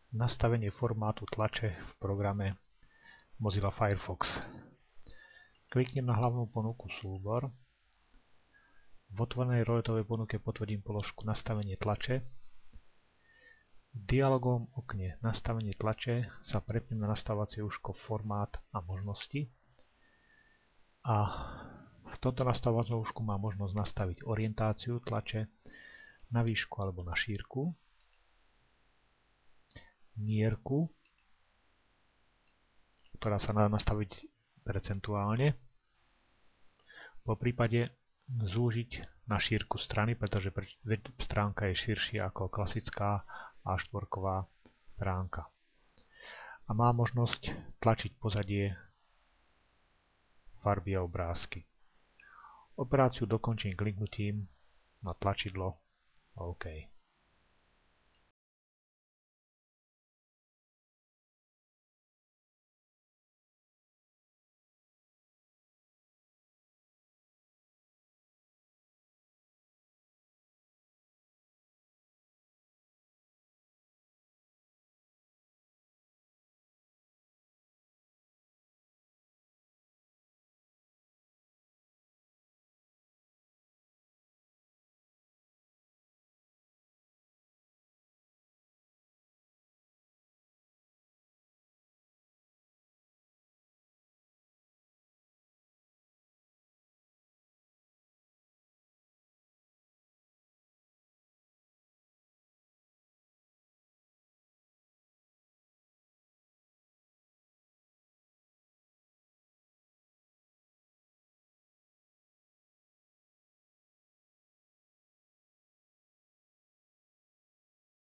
Nastavenie formátu tlače v programe Mozilla Firefox. Kliknem na hlavnú ponuku Súbor. V otvorenej roletovej ponuke potvrdím položku Nastavenie tlače. V dialogovom okne Nastavenie tlače sa prepnem na nastavovacie úžko Formát a možnosti. A v tomto nastavovacom úžku mám možnosť nastaviť orientáciu tlače na výšku alebo na šírku, mierku, ktorá sa dá nastaviť percentuálne, po prípade zúžiť na šírku strany, pretože stránka je širšia ako klasická A4-ková stránka. A má možnosť tlačiť pozadie, farby a obrázky. Operáciu dokončím kliknutím na tlačidlo OK.